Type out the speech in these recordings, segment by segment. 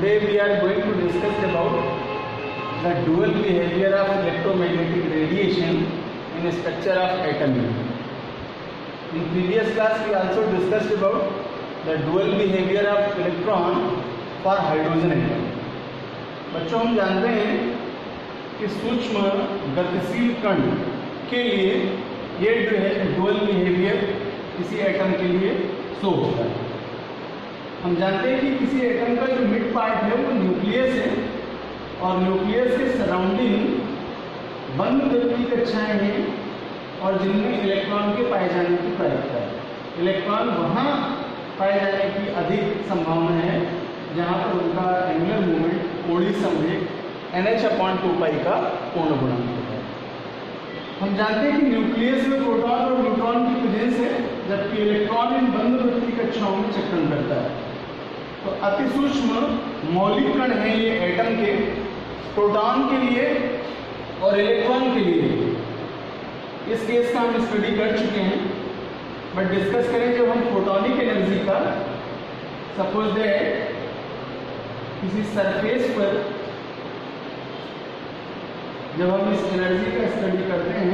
today we are going to discuss about the dual behavior of electromagnetic radiation in structure of atom. In previous class we also discussed about the dual behavior of electron for hydrogen atom. बच्चों हम जानते हैं कि सूक्ष्म गतिशील कण के लिए ये डुअल बिहेवियर किसी एटम के लिए शो होता है। हम जानते हैं कि किसी एटम का जो मिड पार्ट है वो न्यूक्लियस है और न्यूक्लियस के सराउंडिंग बंद गति कक्षाएं हैं और जिनमें इलेक्ट्रॉन के पाए जाने की प्रायिकता है। इलेक्ट्रॉन वहाँ पाए जाने की अधिक संभावना है जहाँ पर उनका एंगुलर मूवमेंट कोणीय संवेग NH/2π का पूर्ण गुणांक होता है। हम जानते हैं कि न्यूक्लियस में प्रोटॉन और न्यूट्रॉन की प्रेजेंस है जबकि इलेक्ट्रॉन इन बंद वृत्तीय कक्षाओं में चक्रण करता है। तो अति सूक्ष्म मौलिक कण है ये एटम के, प्रोटॉन के लिए और इलेक्ट्रॉन के लिए। इस केस का हम स्टडी कर चुके हैं, बट डिस्कस करें जब हम फोटोनिक एनर्जी का। सपोज दैट किसी सरफेस पर जब हम इस एनर्जी का स्टडी करते हैं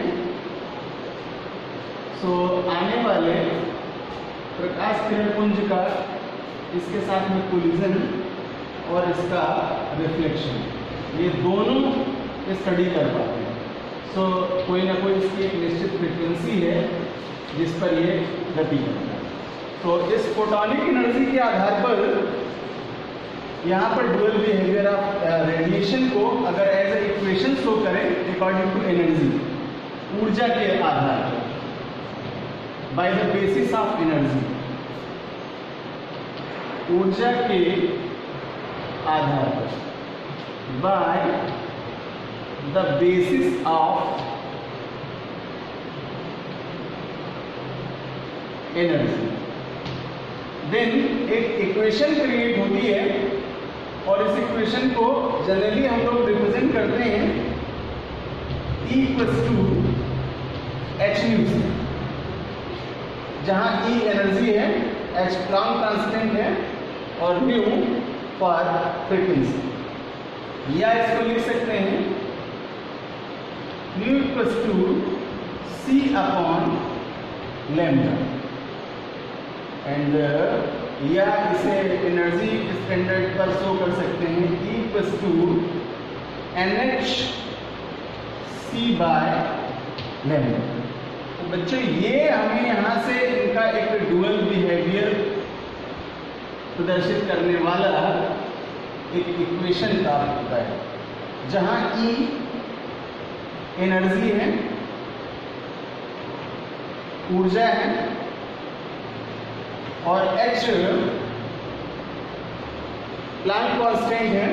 तो आने वाले प्रकाश किरण पुंज का इसके साथ में कोलिजन और इसका रिफ्लेक्शन, ये दोनों स्टडी कर पाते हैं। सो कोई ना कोई इसकी एक निश्चित फ्रीक्वेंसी है जिस पर ये गति करता है। तो इस फोटोनिक एनर्जी के आधार पर यहाँ पर डुअल बिहेवियर ऑफ रेडिएशन को अगर एज ए इक्वेशन शो करें अकॉर्डिंग टू एनर्जी, ऊर्जा के आधार पर, by the basis of energy, ऊर्जा के आधार पर, by the basis of energy, then एक इक्वेशन क्रिएट होती है और इस इक्वेशन को जनरली हम लोग रिप्रेजेंट करते हैं E = h से, जहां E एनर्जी है, h प्लैंक कांस्टेंट है और म्यू फॉर फ्रीक्वेंसी। या इसको लिख सकते हैं म्यू = c/λ एंड या इसे एनर्जी स्टैंडर्ड पर शो कर सकते हैं E = Nhc/λ। तो बच्चों ये हमें यहाँ से इनका एक डुअल बिहेवियर प्रदर्शित करने वाला एक इक्वेशन प्राप्त होता है, जहाँ E एनर्जी है, ऊर्जा है और H प्लैंक कांस्टेंट है।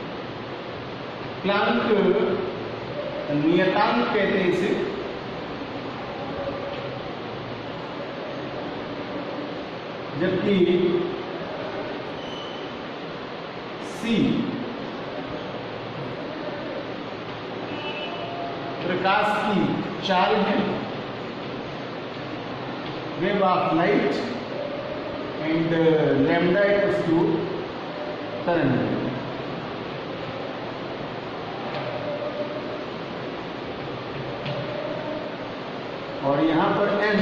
प्लैंक नियतांक कहते हैं इसे। जबकि C प्रकाश की चाल है, wave of light, and lambda = current. और यहाँ पर n,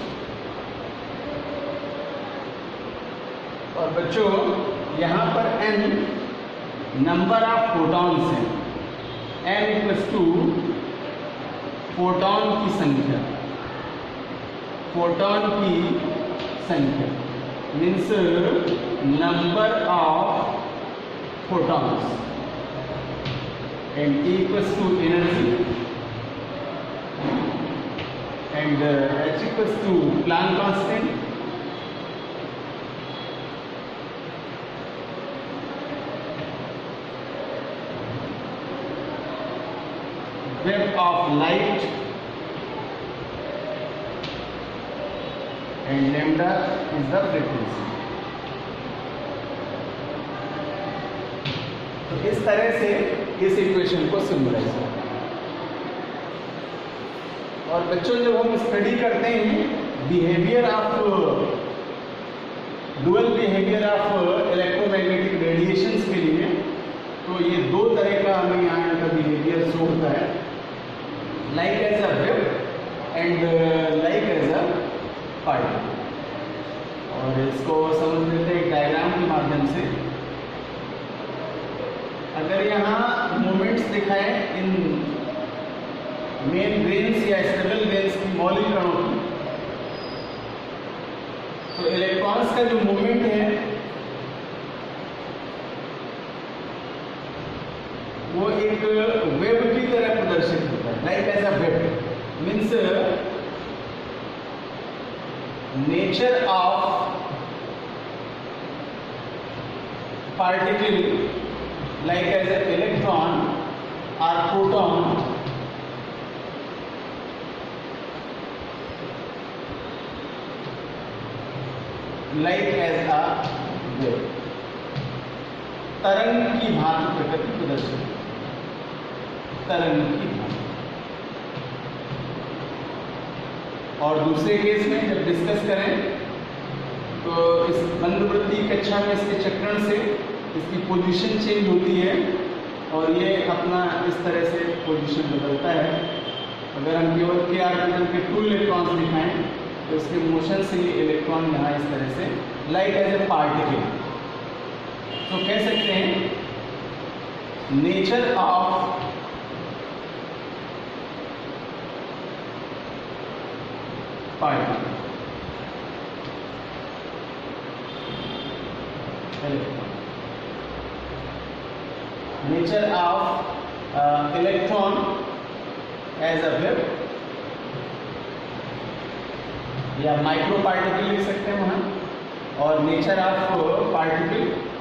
और बच्चों यहाँ पर n नंबर ऑफ फोटॉन्स हैं। n = फोटॉन की संख्या, फोटॉन की संख्या means number of photons, and E = energy, and H = Planck constant, wave of light, and lambda is the frequency। तो इस तरह से इस इक्वेशन को सिम्बलाइज करते हैं। और बच्चों जब हम स्टडी करते हैं behaviour of dual behaviour of electromagnetic radiations के लिए, तो ये दो तरह का हमें यहाँ इनका बिहेवियर शो होता है, like as a wave and like as a particle. और इसको समझ लेते हैं एक डायग्राम के माध्यम से। अगर यहाँ मोमेंट्स दिखाएं इन मेन रेंज या स्टेबल रेंज की मौलिक कणों की, तो इलेक्ट्रॉन्स का जो मूवमेंट है वो एक वेव की तरह प्रदर्शित होता है, like as a wave. Means nature of particle like as an electron or proton like as a wave, तरंग की भांति प्रकृति प्रदर्शित, तरंग की भांति। और दूसरे केस में जब डिस्कस करें तो इस बंधवृत्ति कक्षा में इसके चक्रण से इसकी पोजीशन चेंज होती है और ये अपना इस तरह से पोजीशन बदलता है। अगर हम केवल के ऑर्बिटल के 2 इलेक्ट्रॉन्स दिखाएं तो इसके मोशन से ये इलेक्ट्रॉन यहाँ इस तरह से लाइक एज ए पार्टिकल, तो कह सकते हैं nature of particle nature of electron as a wave या माइक्रो पार्टिकल लिख सकते हैं वहां, और nature of particle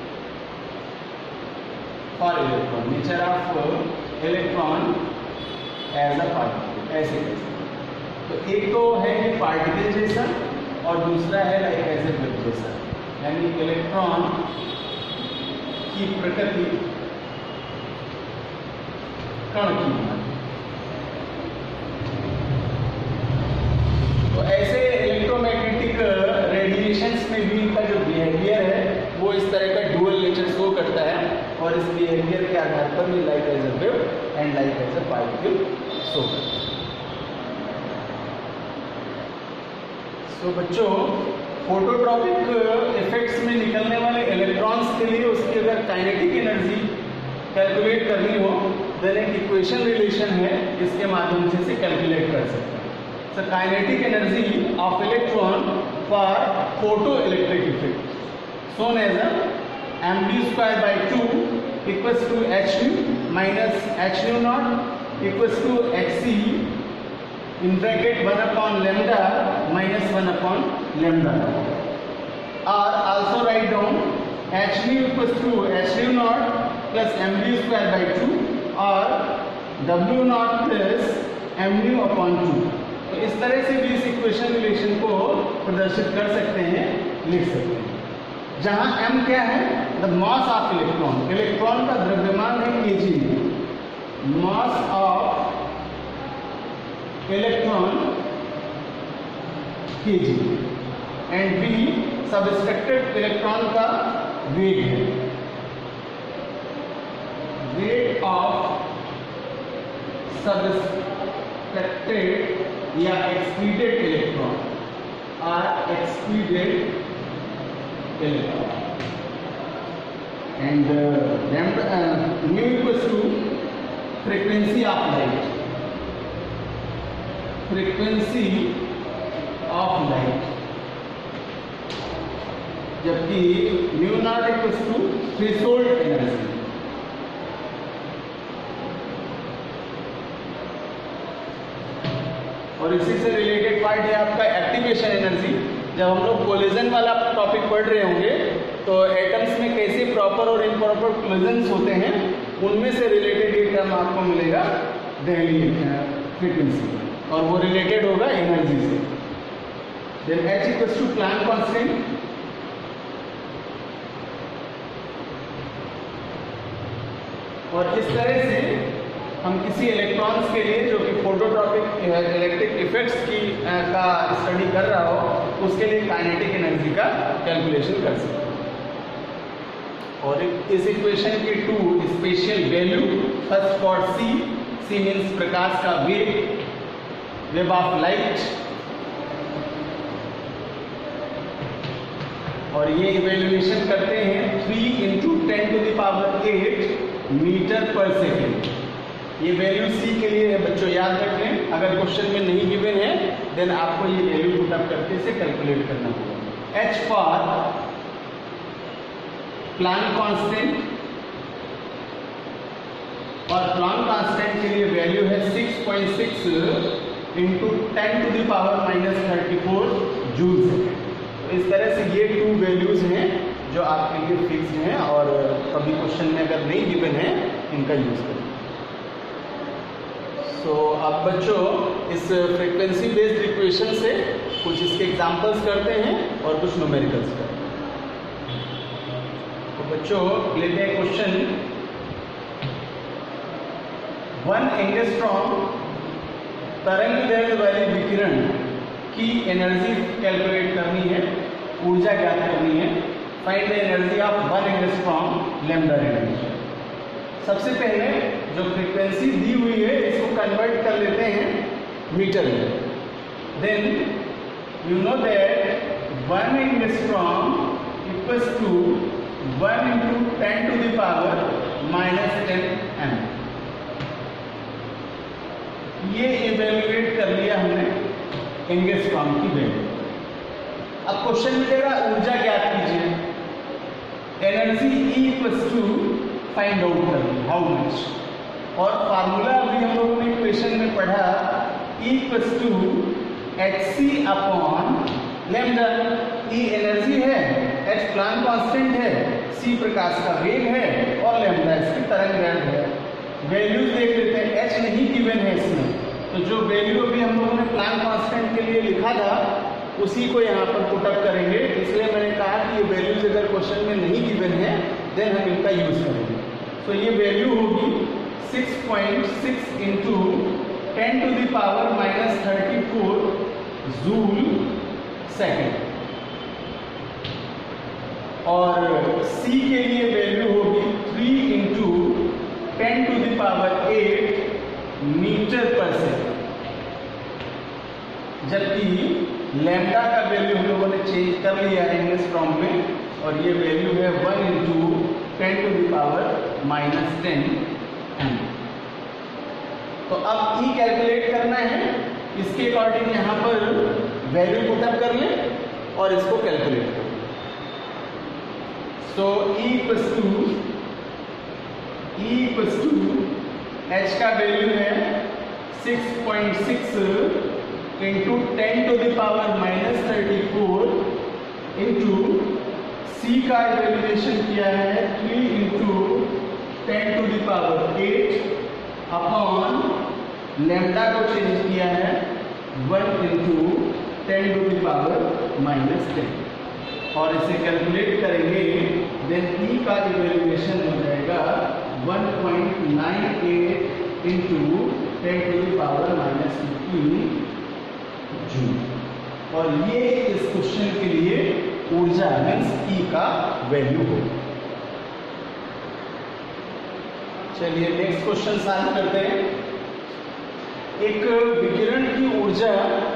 for electron, nature of electron as a particle, ऐसे कैसे। तो एक तो है पार्टिकल जैसा और दूसरा है लाइक एज ए वेव जैसा, यानी इलेक्ट्रॉन की प्रकृति कण की। तो ऐसे इलेक्ट्रोमैग्नेटिक रेडिएशंस में भी इनका जो बिहेवियर है वो इस तरह का डुअल नेचर शो करता है, और इस बिहेवियर के आधार पर भी like as a wave and like as a particle show करता है। तो बच्चों, फोटोट्रॉपिक इफेक्ट्स में निकलने वाले इलेक्ट्रॉन्स के लिए उसकी अगर काइनेटिक एनर्जी कैलकुलेट करनी हो देन एक इक्वेशन रिलेशन है, इसके माध्यम से कैलकुलेट कर सकते हैं। So kinetic energy of electron for photo electric effect shown as mv²/2 equals to hν minus hν0 equals to hc in bracket 1/λ minus 1/λ, or also write down hν equals to hν0 plus mv²/2 और w0 plus mv/2। तो इस तरह से भी इस equation relation को प्रदर्शित कर सकते हैं, लिख सकते हैं, जहां m क्या है, the mass of electron, electron का द्रव्यमान है kg, mass of electron kg, and b subtracted electron का वेग है, वेट ऑफ सबस्ट्रक्टेड या एक्सक्रीटेड इलेक्ट्रॉन और excreted electron, and mu equals to frequency of light, frequency of light, जबकि mu0 equals to threshold energy। और इसी से related part है आपका एक्टिवेशन एनर्जी। जब हम लोग कोलिजन वाला टॉपिक पढ़ रहे होंगे तो एटम्स में कैसे प्रॉपर और इम्प्रॉपर कोलिजन्स होते हैं उनमें से रिलेटेड ये टर्म आपको मिलेगा डेली फ्रीक्वेंसी, और वो रिलेटेड होगा एनर्जी से। Then h equals to Planck constant, और इस तरह से हम किसी इलेक्ट्रॉन्स के लिए जो कि फोटोट्रॉपिक इलेक्ट्रिक इफेक्ट्स की का स्टडी कर रहा हो उसके लिए काइनेटिक एनर्जी का कैलकुलेशन कर सकते हैं। और इस इक्वेशन के 2 special value, first for C means प्रकाश का वेग, वेव ऑफ लाइट, और ये इवेल्युएशन करते हैं 3 × 10⁸ मीटर पर सेकेंड। ये वैल्यू सी के लिए है बच्चों, याद रख लें। अगर क्वेश्चन में नहीं गिवन है देन आपको ये वैल्यू पुट अप करके इसे कैलकुलेट करना होगा। एच फॉर प्लांक कांस्टेंट, और प्लांक कांस्टेंट के लिए वैल्यू है 6.6 × 10⁻⁻34 जूल सेकेंड। तो इस तरह से ये 2 वैल्यूज हैं जो आपके लिए फिक्स हैं, और कभी क्वेश्चन में अगर नहीं गिवन है इनका यूज करें। तो अब बच्चों इस फ्रीक्वेंसी बेस्ड इक्वेशन से कुछ इसके एग्जांपल्स करते हैं और कुछ न्यूमेरिकल्स करते हैं। तो बच्चों लेते हैं क्वेश्चन 1 एंगस्ट्रॉम तरंग दैर्ध्य वाली विकिरण की एनर्जी कैलकुलेट करनी है, ऊर्जा ज्ञात करनी है। Find the energy of 1 angstrom lambda radiation. सबसे पहले जो फ्रीक्वेंसी दी हुई है इसको कन्वर्ट कर लेते हैं मीटर में। Then you know that 1 angstrom equals to 1 × 10⁻⁻10 m। ये इवेल्युएट कर लिया हमने एंगस्ट्रॉम की वैल्यू। अब क्वेश्चन मिलेगा ऊर्जा ज्ञात कीजिए, energy E equals to find out करनी हाउ मच, और फार्मूला अभी हम लोगों ने इक्वेशन में पढ़ा E equals to hc/λ। E energy है, h प्लांक कांस्टेंट है, c प्रकाश का वेग है, और लैम्डा इसकी तरंग दैर्ध्य है। वैल्यूज देख लेते हैं। h नहीं गिवन है इसमें, तो जो वैल्यू अभी हम लोगों ने प्लांक कांस्टेंट के लिए लिखा था उसी को यहाँ पर पुट अप करेंगे। इसलिए मैंने कहा कि ये वैल्यूज अगर क्वेश्चन में नहीं गिवन है देन हम इनका यूज करेंगे। तो ये वैल्यू होगी 6.6 × 10⁻⁻34 जूल सेकेंड, और C के लिए वैल्यू होगी 3 × 10⁸ मीटर पर सेकेंड। जबकि लैम्डा का वैल्यू हम लोगों ने चेंज कर लिया है एंगस्ट्रॉम में, और ये वैल्यू है 1 × 10⁻⁻10 m। तो अब E कैलकुलेट करना है, इसके अकॉर्डिंग यहाँ पर वैल्यू पुट अप कर लें और इसको कैलकुलेट करें। तो E इक्वल्स टू H का वैल्यू है 6.6 × 10⁻⁻34 इंटू C का इवेल्युएशन किया है 3 × 10⁸ अपॉन लैम्डा को चेंज किया है 1 × 10⁻�10, और इसे कैलकुलेट करेंगे। देन E का इवेल्युएशन हो जाएगा 1.98 × 10⁻⁻15 जूल, और ये इस क्वेश्चन के लिए ऊर्जा मीन्स E का वैल्यू हो। चलिए नेक्स्ट क्वेश्चन सॉल्व करते हैं। एक विकिरण की ऊर्जा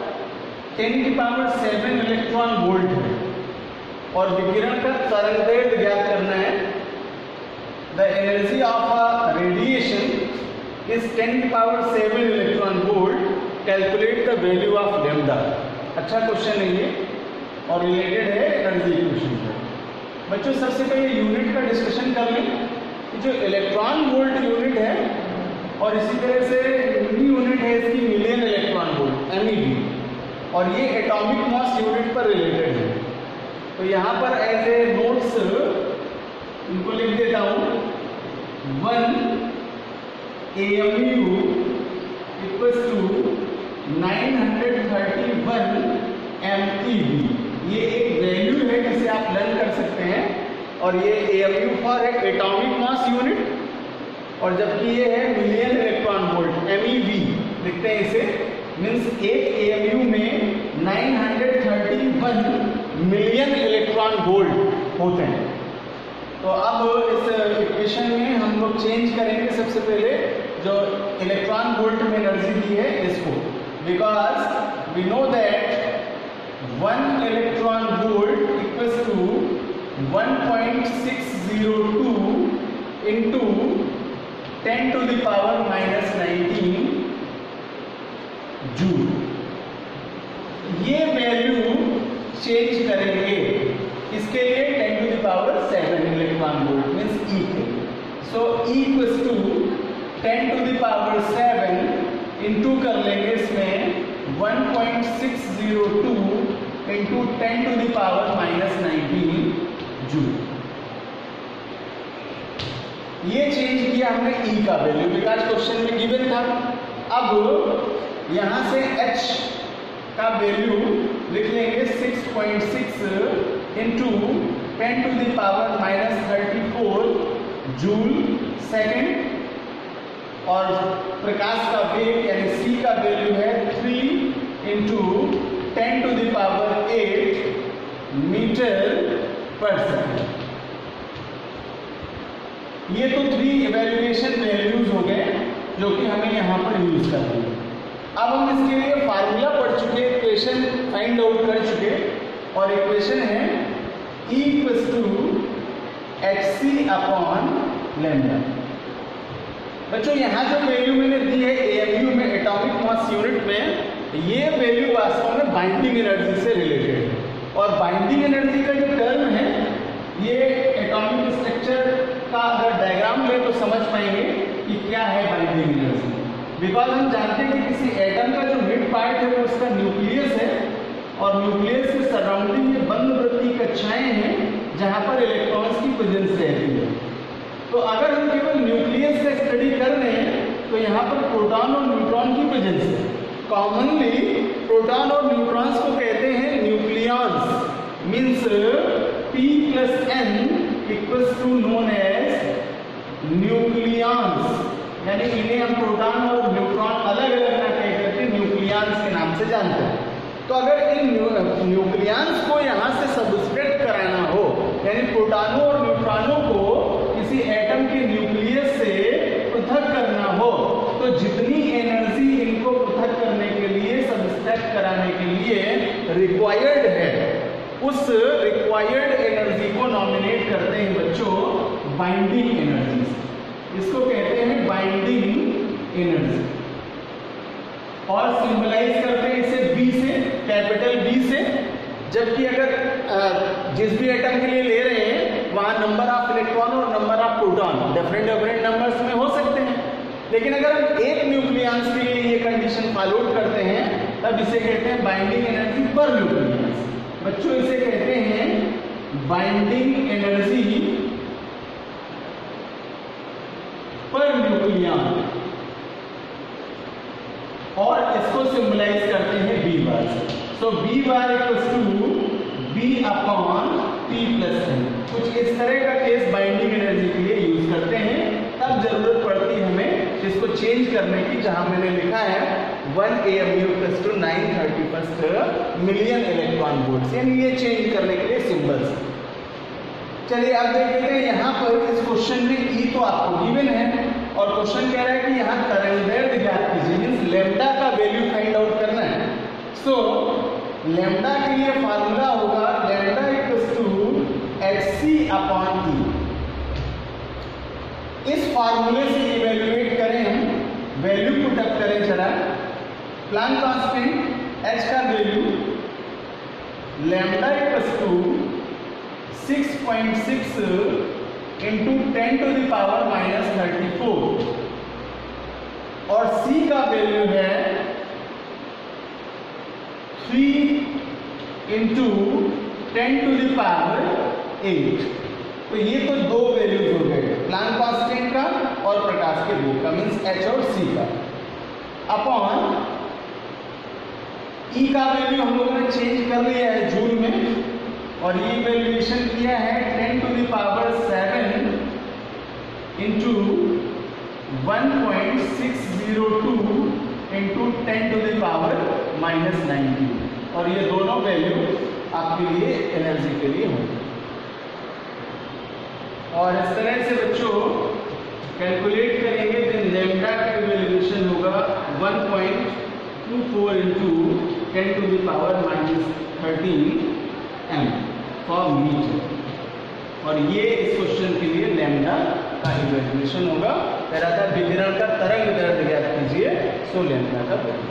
10⁷ इलेक्ट्रॉन वोल्ट है, और विकिरण का तरंगदैर्ध्य ज्ञात करना है। The energy of a radiation is 10⁷ electron volt, calculate the value of lambda. अच्छा क्वेश्चन है ये, और रिलेटेड है एनर्जी इक्वेशन से। बच्चों सबसे पहले यूनिट का डिस्कशन कर लें। जो इलेक्ट्रॉन वोल्ट यूनिट है, और इसी तरह से यूनिट है इसकी मिलियन इलेक्ट्रॉन वोल्ट MEV, और ये एटॉमिक मास यूनिट पर रिलेटेड है। तो यहाँ पर एज ए नोट्स इनको लिख देता हूँ। 1 AMU इक्वल्स टू 931 MeV। ये एक वैल्यू है जिसे आप लर्न कर सकते हैं, और ये AMU फॉर है एटॉमिक मास यूनिट, और जबकि ये है मिलियन इलेक्ट्रॉन वोल्ट MEV लिखते हैं इसे। मीन्स एक AMU में 931 मिलियन इलेक्ट्रॉन वोल्ट होते हैं। तो अब इस इक्वेशन में हम लोग चेंज करेंगे सबसे पहले जो इलेक्ट्रॉन वोल्ट में एनर्जी दी है इसको, because we know that 1 electron volt equals to 1.602 into 10 to the power -19 joule. ये वैल्यू चेंज करेंगे इसके लिए 10 to the power 7 electron volt means E के। So E equals to 10 to the power 7 into कर लेंगे इसमें 1.602 into 10 to the power -19 joule. ये change किया हमने E का वैल्यू, बिकॉज क्वेश्चन में गिवन था। अब यहां से H का वैल्यू लिख लेंगे 6.6 into 10 to the power -34 joule second, और प्रकाश का वेग यानी C का वैल्यू है 3 into 10 to the power 8 metre पर सेकेंड। ये तो 3 इवैल्यूएशन वैल्यूज हो गए जो कि हमें यहाँ पर यूज करना है। अब हम इसके लिए फार्मूला पढ़ चुके, इक्वेशन फाइंड आउट कर चुके, और इक्वेशन है E equals to hc upon lambda. बच्चों यहाँ जो वैल्यू मैंने दी है AMU में एटॉमिक मास यूनिट में, ये वैल्यू वास्तव में बाइंडिंग एनर्जी से रिलेटेड है। और बाइंडिंग एनर्जी का जो टर्म है ये एटॉमिक स्ट्रक्चर का अगर डायग्राम ले तो समझ पाएंगे कि क्या है बाइंडिंग एनर्जी। बिकॉज हम जानते हैं कि किसी एटम का जो मिड पार्ट है वो उसका न्यूक्लियस है, और न्यूक्लियस के सराउंडिंग में बंद वृत्तीय कक्षाएं हैं जहां पर इलेक्ट्रॉन्स की प्रेजेंस रहती है। तो अगर हम केवल न्यूक्लियस का स्टडी कर रहे हैं तो यहाँ पर प्रोटॉन और न्यूट्रॉन की प्रेजेंस है। कॉमनली प्रोटॉन और न्यूट्रॉन्स को कहते हैं nucleons, means P+N equals to known as nucleons, यानी इन्हें हम प्रोटॉन और न्यूट्रॉन अलग अलग ना कह करके न्यूक्लियॉन्स के नाम से जानते हैं। तो अगर इन न्यूक्लियॉन्स को यहाँ से सब्सट्रैक्ट कराना हो, यानी प्रोटॉनों और न्यूट्रॉनों को किसी एटम के न्यूक्लियस से पृथक करना हो, तो जितनी एनर्जी इनको पृथक करने के लिए, सब्सट्रैक्ट कराने के लिए रिक्वायर्ड है, उस रिक्वायर्ड एनर्जी को नॉमिनेट करते हैं बच्चों बाइंडिंग एनर्जी। इसको कहते हैं बाइंडिंग एनर्जी, और सिंबलाइज करते हैं इसे B से, कैपिटल B से। जबकि अगर जिस भी एटम के लिए ले रहे हैं वहां नंबर ऑफ इलेक्ट्रॉन और number of proton different numbers में हो सकते हैं, लेकिन अगर हम एक न्यूक्लियॉन्स के लिए ये कंडीशन फॉलो करते हैं तब इसे कहते हैं बाइंडिंग एनर्जी पर न्यूक्लियॉन्स। बच्चों इसे कहते हैं बाइंडिंग एनर्जी पर न्यूक्लियॉन, और इसको सिंबलाइज करते हैं B बार से। So B bar equals to B upon P+N। कुछ इस तरह का केस बाइंडिंग एनर्जी के लिए यूज करते हैं, तब जरूरत पड़ती है हमें इसको चेंज करने की, जहां मैंने लिखा है 1 AMU equals to 931 million electron volt, यानी ये चेंज करने के लिए सिंबल्स। चलिए अब देख लेते हैं यहाँ पर इस क्वेश्चन में E तो आपको गिवन है, और क्वेश्चन कह रहा है कि यहाँ तरंगदैर्घ्य ज्ञात कीजिए, मींस लैम्डा का वैल्यू फाइंड आउट करना है। सो लैम्डा के लिए फार्मूला होगा lambda equals to hc upon E। इस फार्मूले से इवैल्यूएट करें, हम वैल्यू पुट अप करें जरा। प्लांक कांस्टेंट H का value lambda equals to 6.6 into 10 to the power -34, और C का वैल्यू है 3 इंटू 10 to the power 8। तो ये तो दो वैल्यूज हो गए, प्लांक कांस्टेंट का और प्रकाश के वेग का, मीन्स H और C का, अपॉन E का वैल्यू हम लोगों ने चेंज कर लिया है जूल में, और ये वैल्यूएशन किया है 10 to the power 7 into 1.602 into 10 to the power -19 और ये दोनों वैल्यू आपके लिए एनर्जी के लिए होगी। और इस तरह से बच्चों कैलकुलेट करेंगे तो लैम्डा का इवैल्यूएशन होगा 1.24 into 10⁻⁻13 m फॉर मीटर। और ये इस क्वेश्चन के लिए लैम्डा का इवैल्यूएशन होगा। कह रहा था विकिरण का तरंग दैर्ध्य ज्ञात कीजिए, सो लैम्डा का वैल्यू।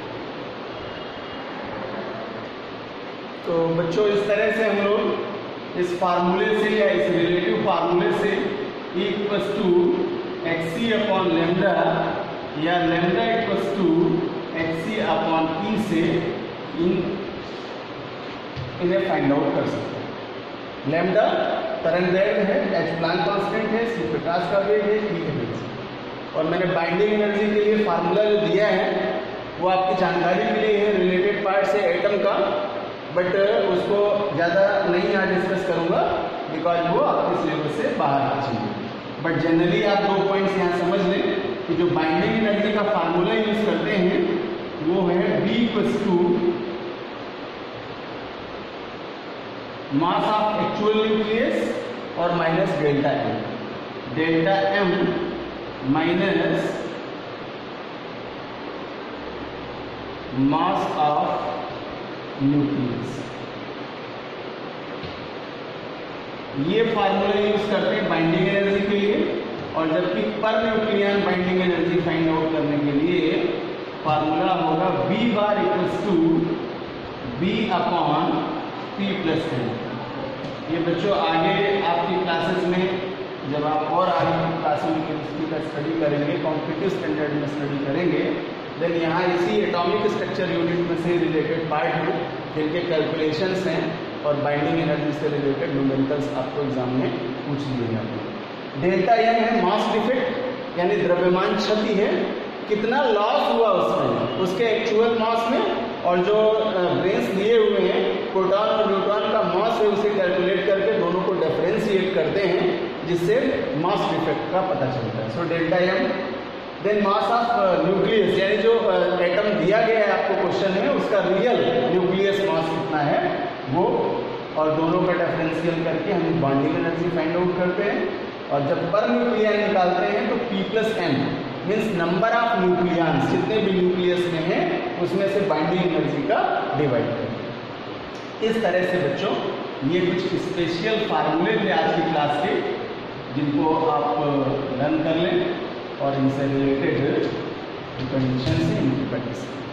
तो बच्चों इस तरह से हम लोग इस फार्मूले से या इस रिलेटिव फार्मूले से equals to xc upon lambda या lambda equals to xc upon p से इन्हें फाइंड आउट कर सकते हैं। लैम्डा तरंग दैर्ध्य है, h प्लांक कांस्टेंट है, c प्रकाश का वेग है, e एनर्जी। और मैंने बाइंडिंग एनर्जी के लिए फार्मूला जो दिया है वो आपकी जानकारी के लिए है, रिलेटेड पार्ट से एटम का, बट उसको ज़्यादा नहीं यहाँ डिस्कस करूँगा बिकॉज वो आपके सिलेबस से बाहर की चीज़ है। बट जनरली आप 2 पॉइंट्स यहाँ समझ लें कि जो बाइंडिंग एनर्जी का फार्मूला यूज करते हैं वो है B equals to mass of actual nucleus और minus delta m minus mass of nucleus. ये फार्मूला यूज करते हैं बाइंडिंग एनर्जी के लिए। और जबकि पर nucleon binding energy find out करने के लिए फार्मूला होगा B bar equals to B upon P plus n। ये बच्चों आगे आपकी क्लासेस में जब आप और आगे की क्लासों में केमिस्ट्री का स्टडी करेंगे, कॉम्पिटिटिव स्टैंडर्ड में स्टडी करेंगे, देन यहाँ इसी एटॉमिक स्ट्रक्चर यूनिट में से रिलेटेड पार्ट है जिनके कैलकुलेशंस हैं और बाइंडिंग एनर्जी से रिलेटेड न्यूमेरिकल्स आपको एग्जाम में पूछ लिए जाते हैं। डेल्टा एम है मास डिफेक्ट यानी द्रव्यमान क्षति है, कितना लॉस हुआ उसमें उसके एक्चुअल मास में, और जो ब्रेन्स दिए हुए हैं प्रोटॉन और न्यूट्रॉन का मास है उसे कैलकुलेट करके दोनों को डिफरेंशिएट करते हैं जिससे मास डिफेक्ट का पता चलता है। So delta M. Then mass of nucleus यानी जो एटम दिया गया है आपको क्वेश्चन में उसका रियल न्यूक्लियस मास कितना है वो, और दोनों का डिफरेंशियल करके हम बॉन्डिंग एनर्जी फाइंड आउट करते हैं। और जब पर न्यूक्लियन निकालते हैं तो P plus n means number of nucleons जितने भी न्यूक्लियस में हैं उसमें से बाइंडिंग एनर्जी का डिवाइड करते हैं। इस तरह से बच्चों ये कुछ स्पेशल फार्मूले थे आज की क्लास के जिनको आप लर्न कर लें और इनसे रिलेटेड कंडीशन से इनकी प्रैक्टिस करें।